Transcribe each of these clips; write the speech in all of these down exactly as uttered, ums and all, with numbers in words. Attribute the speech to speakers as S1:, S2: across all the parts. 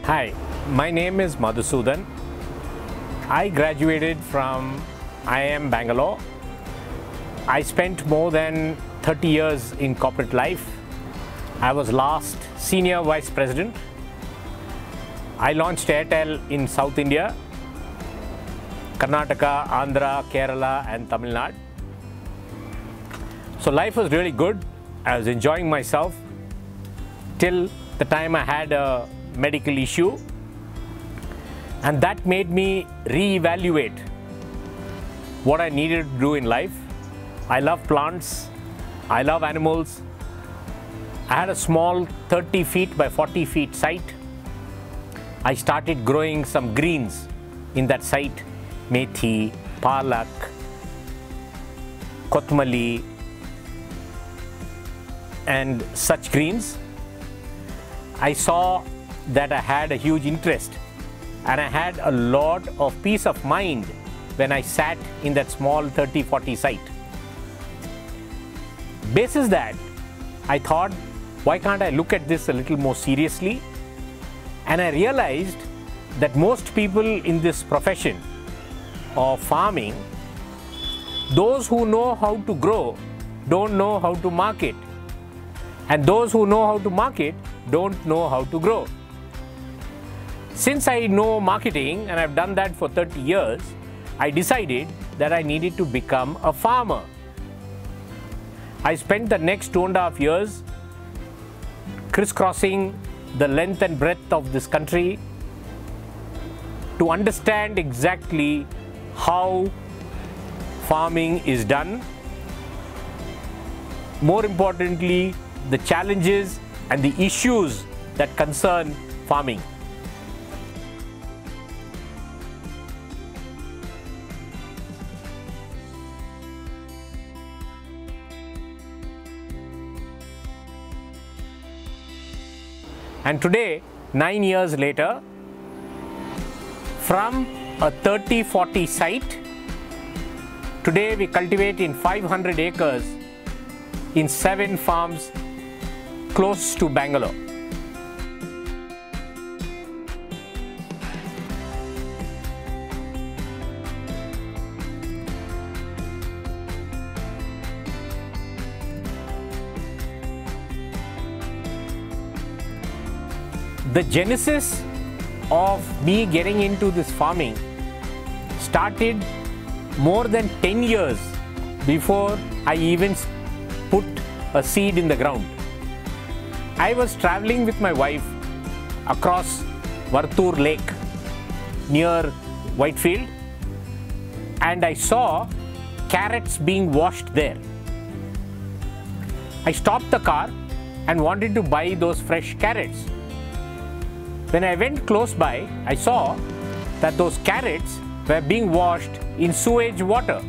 S1: Hi, my name is Madhusudan. I graduated from I I M Bangalore. I spent more than thirty years in corporate life. I was last Senior Vice President. I launched Airtel in South India, Karnataka, Andhra, Kerala and Tamil Nadu. So life was really good. I was enjoying myself till the time I had a medical issue, and that made me re-evaluate what I needed to do in life. I love plants, I love animals. I had a small thirty feet by forty feet site. I started growing some greens in that site: methi, palak, kothmali and such greens. I saw that I had a huge interest, and I had a lot of peace of mind when I sat in that small thirty forty site. Basis that, I thought, why can't I look at this a little more seriously? And I realized that most people in this profession of farming, those who know how to grow don't know how to market, and those who know how to market don't know how to grow. Since I know marketing and I've done that for thirty years, I decided that I needed to become a farmer. I spent the next two and a half years crisscrossing the length and breadth of this country to understand exactly how farming is done. More importantly, the challenges and the issues that concern farming. And today, nine years later, from a thirty forty site, today we cultivate in five hundred acres in seven farms close to Bengaluru. The genesis of me getting into this farming started more than ten years before I even put a seed in the ground. I was traveling with my wife across Vartur Lake near Whitefield, and I saw carrots being washed there. I stopped the car and wanted to buy those fresh carrots. When I went close by, I saw that those carrots were being washed in sewage water.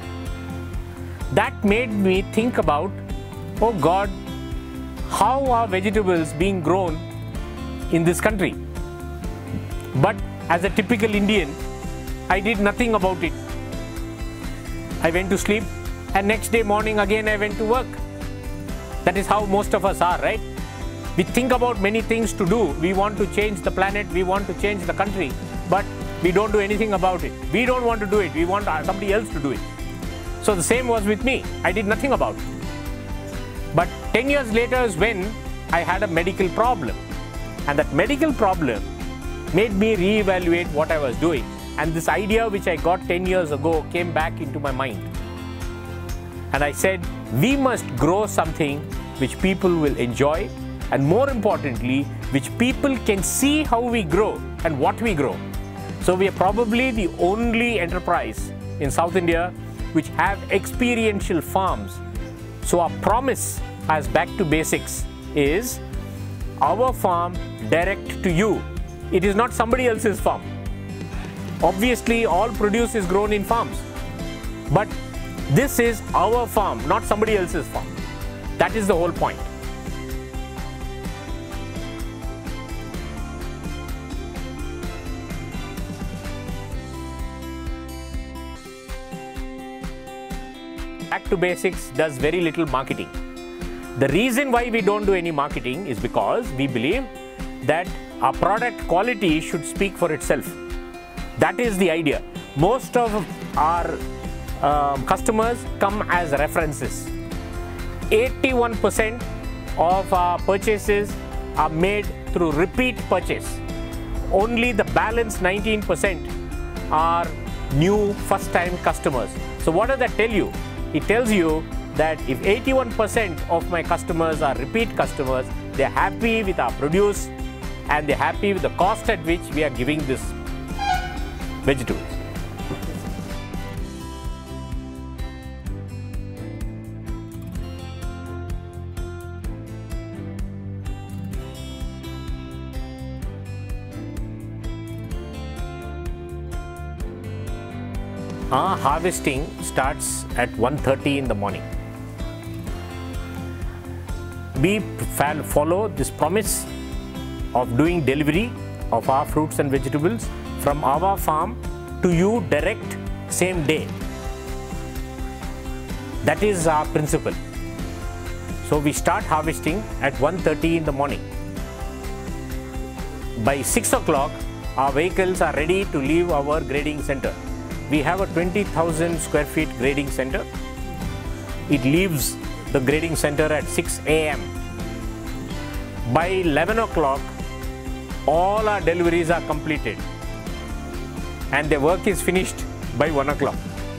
S1: That made me think about, oh God, how are vegetables being grown in this country? But as a typical Indian, I did nothing about it. I went to sleep, and next day morning again I went to work. That is how most of us are, right? We think about many things to do. We want to change the planet, we want to change the country, but we don't do anything about it. We don't want to do it, we want somebody else to do it. So the same was with me. I did nothing about it. But ten years later is when I had a medical problem. And that medical problem made me re-evaluate what I was doing. And this idea which I got ten years ago came back into my mind. And I said, we must grow something which people will enjoy, and more importantly, which people can see how we grow and what we grow. So we are probably the only enterprise in South India which have experiential farms. So our promise as Back to Basics is our farm direct to you. It is not somebody else's farm. Obviously, all produce is grown in farms, but this is our farm, not somebody else's farm. That is the whole point. Back to Basics does very little marketing. The reason why we don't do any marketing is because we believe that our product quality should speak for itself. That is the idea. Most of our uh, customers come as references. eighty-one percent of our purchases are made through repeat purchase. Only the balance nineteen percent are new first-time customers. So what does that tell you? It tells you that if eighty-one percent of my customers are repeat customers, they're happy with our produce and they're happy with the cost at which we are giving this vegetables. Our harvesting starts at one thirty in the morning. We follow this promise of doing delivery of our fruits and vegetables from our farm to you direct same day. That is our principle. So we start harvesting at one thirty in the morning. By six o'clock, our vehicles are ready to leave our grading center. We have a twenty thousand square feet grading center. It leaves the grading center at six A M By eleven o'clock, all our deliveries are completed and the work is finished by one o'clock.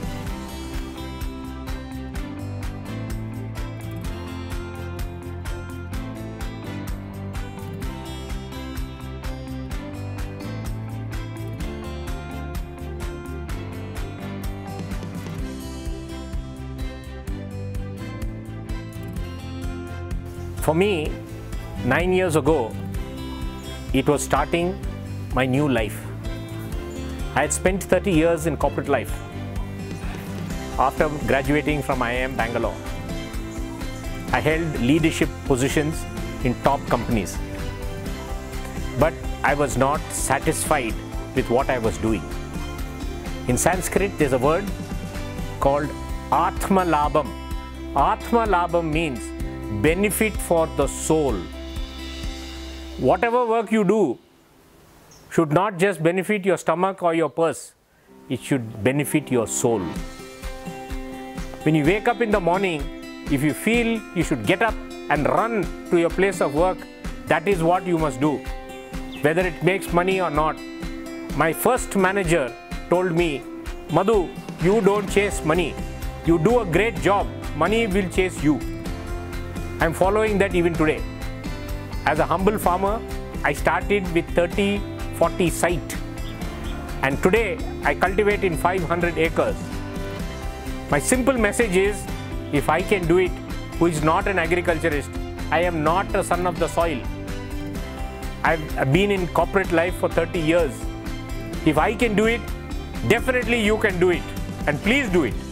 S1: For me, nine years ago, it was starting my new life. I had spent thirty years in corporate life after graduating from I I M Bangalore. I held leadership positions in top companies, but I was not satisfied with what I was doing. In Sanskrit, there's a word called Atma Labham. Atma Labham means benefit for the soul. Whatever work you do should not just benefit your stomach or your purse, it should benefit your soul. When you wake up in the morning, if you feel you should get up and run to your place of work, that is what you must do, whether it makes money or not. My first manager told me, Madhu, you don't chase money. You do a great job, money will chase you. I'm following that even today. As a humble farmer, I started with thirty, forty site, and today I cultivate in five hundred acres. My simple message is, if I can do it, who is not an agriculturist, I am not a son of the soil. I've been in corporate life for thirty years. If I can do it, definitely you can do it, and please do it.